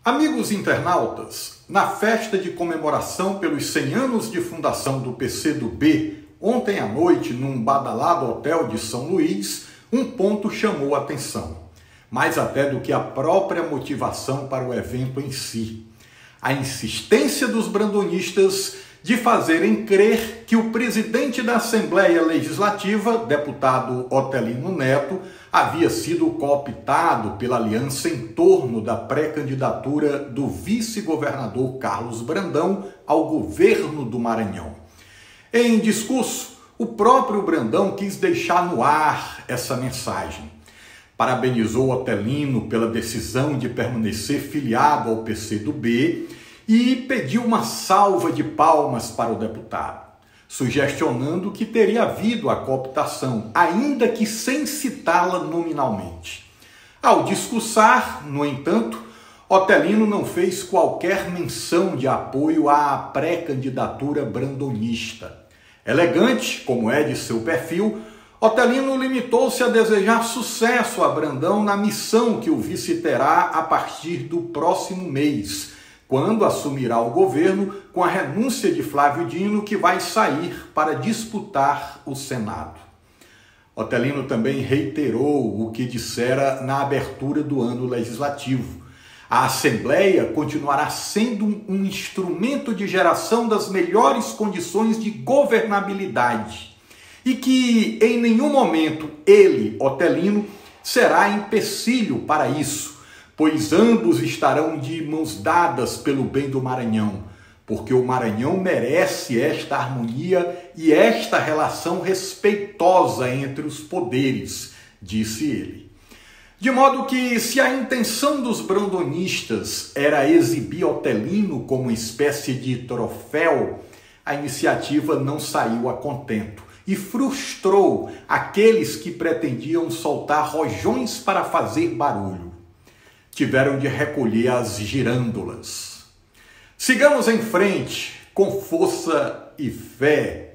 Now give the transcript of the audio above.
Amigos internautas, na festa de comemoração pelos 100 anos de fundação do PCdoB, ontem à noite, num badalado hotel de São Luís, um ponto chamou a atenção, mais até do que a própria motivação para o evento em si: a insistência dos brandonistas de fazerem crer que o presidente da Assembleia Legislativa, deputado Otelino Neto, havia sido cooptado pela aliança em torno da pré-candidatura do vice-governador Carlos Brandão ao governo do Maranhão. Em discurso, o próprio Brandão quis deixar no ar essa mensagem. Parabenizou Otelino pela decisão de permanecer filiado ao PCdoB e pediu uma salva de palmas para o deputado, sugestionando que teria havido a cooptação, ainda que sem citá-la nominalmente. Ao discursar, no entanto, Otelino não fez qualquer menção de apoio à pré-candidatura brandonista. Elegante, como é de seu perfil, Otelino limitou-se a desejar sucesso a Brandão na missão que o vice terá a partir do próximo mês, quando assumirá o governo com a renúncia de Flávio Dino, que vai sair para disputar o Senado. Otelino também reiterou o que dissera na abertura do ano legislativo: a Assembleia continuará sendo um instrumento de geração das melhores condições de governabilidade e que em nenhum momento ele, Otelino, será empecilho para isso, pois ambos estarão de mãos dadas pelo bem do Maranhão, porque o Maranhão merece esta harmonia e esta relação respeitosa entre os poderes, disse ele. De modo que, se a intenção dos brandonistas era exibir Otelino como uma espécie de troféu, a iniciativa não saiu a contento e frustrou aqueles que pretendiam soltar rojões para fazer barulho. Tiveram de recolher as girândolas. Sigamos em frente com força e fé.